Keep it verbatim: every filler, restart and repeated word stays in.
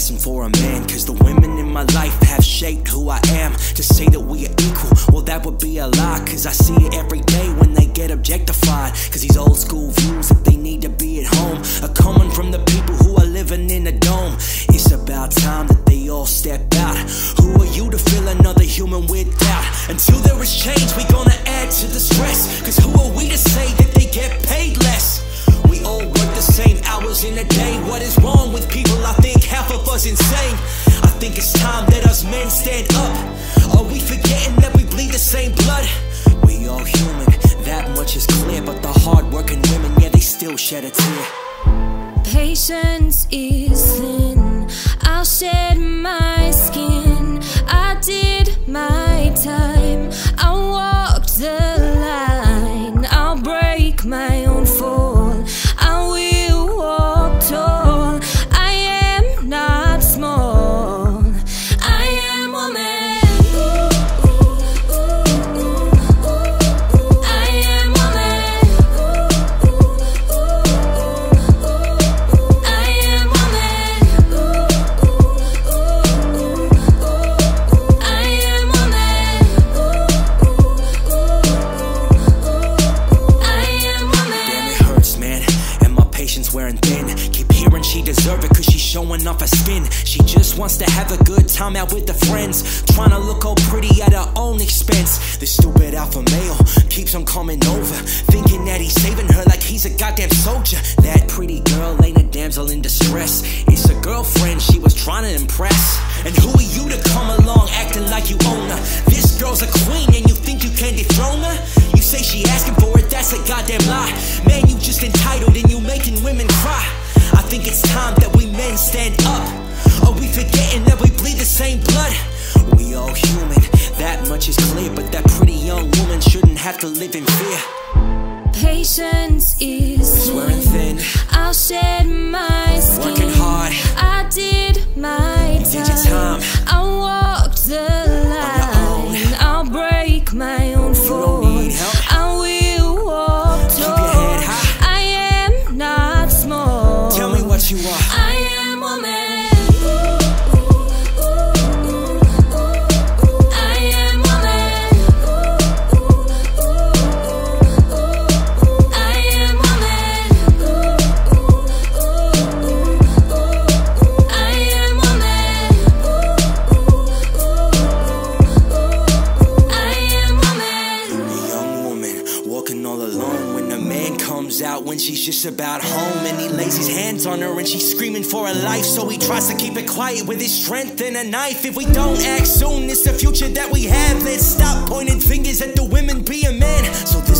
destined for a man, cause the women in my life have shaped who I am. To say that we are equal, well that would be a lie, cause I see it every day when they get objectified. Cause these old school views that they need to be at home are coming from the people who are living in a dome. It's about time that they all step out. Who are you to feel another human with doubt? Until there is change, we gonna add to the stress. Cause who are we to say that they get paid less? We all work the same hours in a day. What is wrong with people? I think half of us insane. I think it's time that us men stand up. Are we forgetting that we bleed the same blood? We all human, that much is clear. But the hard-working women, yeah, they still shed a tear. Patience is thin, I'll shed my skin. I did my time, I walked the line. I'll break my own fall, I will walk tall. I am not small, I am woman. Wearing thin, keep hearing she deserve it cause she's showing off her skin. She just wants to have a good time out with the friends, trying to look all pretty at her own expense. This stupid alpha male keeps on coming over, thinking that he's saving her like he's a goddamn soldier. That pretty girl ain't a damsel in distress, it's a girlfriend she was trying to impress. And who are you to come along acting like you own her? This girl's a queen and you think you can dethrone her? You say she asking for it, that's a goddamn lie. Man, you just entitled and you making women cry. I think it's time that we men stand up. Are we forgetting that we bleed the same blood? We all human, that much is clear. But that pretty young woman shouldn't have to live in fear. Patience is wearing thin, I'll shed my skin. Working hard, I did my you did your time. I walked the line, I'll break my own fall. You don't need help, I will walk tall. Keep your head high, I am not small. Tell me what you are. I am woman. Out when she's just about home, and he lays his hands on her and she's screaming for her life. So he tries to keep it quiet with his strength and a knife. If we don't act soon, it's the future that we have. Let's stop pointing fingers at the women, be a man. So